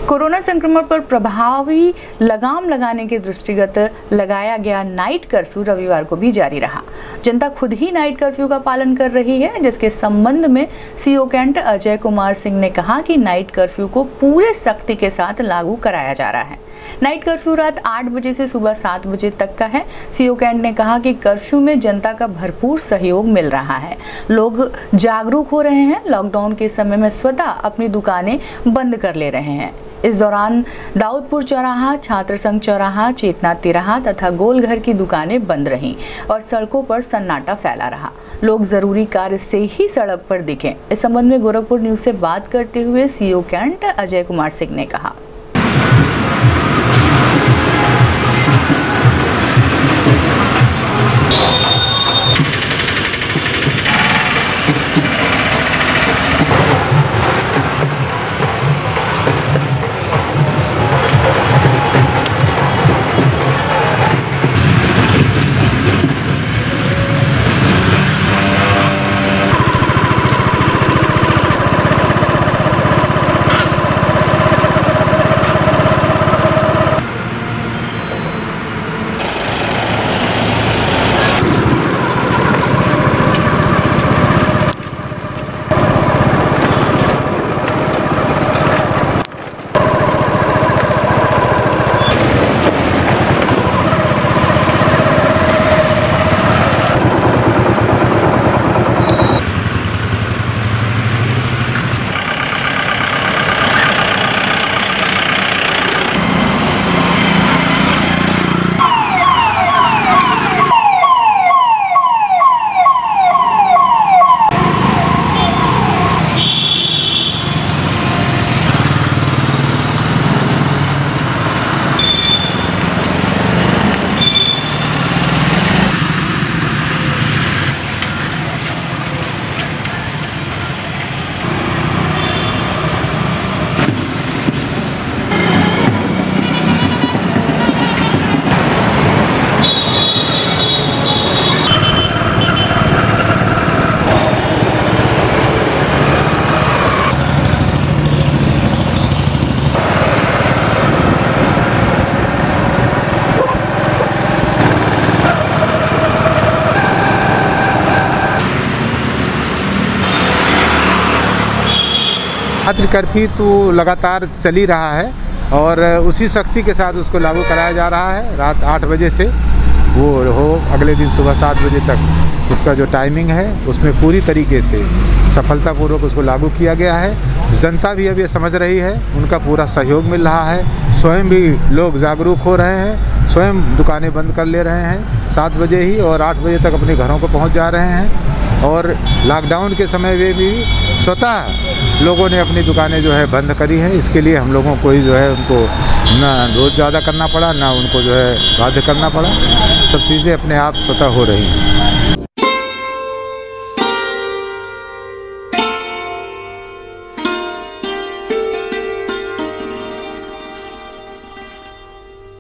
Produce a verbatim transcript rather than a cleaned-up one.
Corona संक्रमण पर प्रभावी लगाम लगाने के दृष्टिगत लगाया गया नाइट कर्फ्यू रविवार को भी जारी रहा। जनता खुद ही नाइट कर्फ्यू का पालन कर रही है, जिसके संबंध में सीओ कैंट अजय कुमार सिंह ने कहा कि नाइट कर्फ्यू को पूरे सख्ती के साथ लागू कराया जा रहा है। नाइट कर्फ्यू रात आठ बजे से सुबह सात बजे तक का है। सीओ कैंट ने कहा कि कर्फ्यू में जनता का भरपूर सहयोग मिल रहा है, लोग जागरूक हो रहे हैं। लॉकडाउन के समय में स्वतः अपनी दुकानें बंद कर ले रहे हैं। इस दौरान दाऊदपुर चौराहा, छात्र संघ चौराहा, चेतना तिराहा तथा गोलघर की दुकानें बंद रहीं और सड़कों पर सन्नाटा फैला रहा। लोग जरूरी कार्य से ही सड़क पर दिखे। इस संबंध में गोरखपुर न्यूज से बात करते हुए सीओ कैंट अजय कुमार सिंह ने कहा। रात्रि कर्फ्यू तो लगातार चल ही रहा है और उसी सख्ती के साथ उसको लागू कराया जा रहा है। रात आठ बजे से वो हो अगले दिन सुबह सात बजे तक उसका जो टाइमिंग है उसमें पूरी तरीके से सफलतापूर्वक उसको लागू किया गया है। जनता भी अब ये समझ रही है, उनका पूरा सहयोग मिल रहा है। स्वयं भी लोग जागरूक हो रहे हैं, स्वयं दुकानें बंद कर ले रहे हैं सात बजे ही और आठ बजे तक अपने घरों को पहुंच जा रहे हैं। और लॉकडाउन के समय में भी स्वतः लोगों ने अपनी दुकानें जो है बंद करी हैं। इसके लिए हम लोगों को ही जो है उनको ना रोज़ ज़्यादा करना पड़ा, ना उनको जो है बाध्य करना पड़ा। सब चीज़ें अपने आप स्वतः हो रही हैं।